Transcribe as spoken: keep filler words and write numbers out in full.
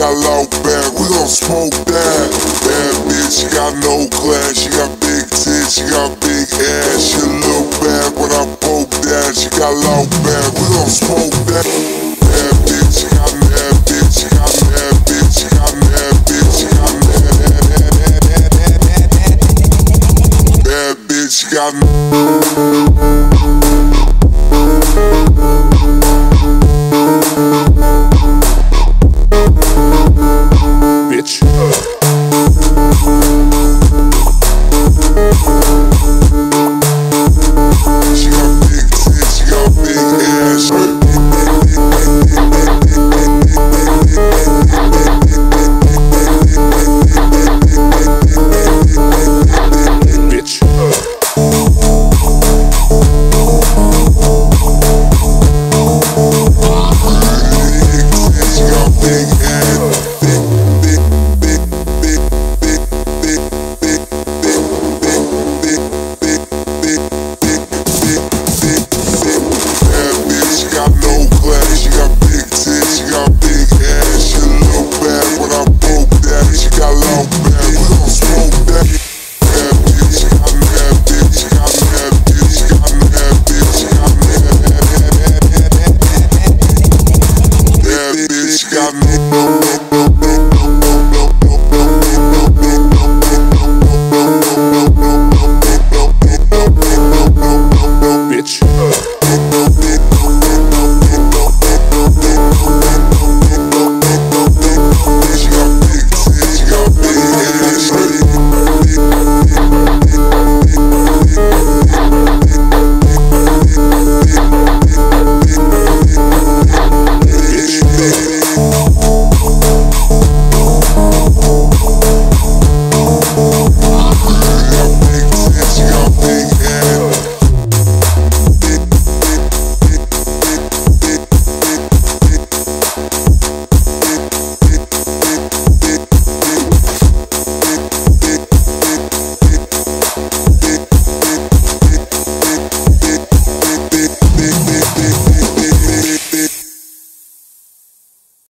got loud back, we gon' smoke that. Bad bitch, she got no class, she got big tits, she got big ass. She look back when I poke that, she got loud back, we gon' smoke that.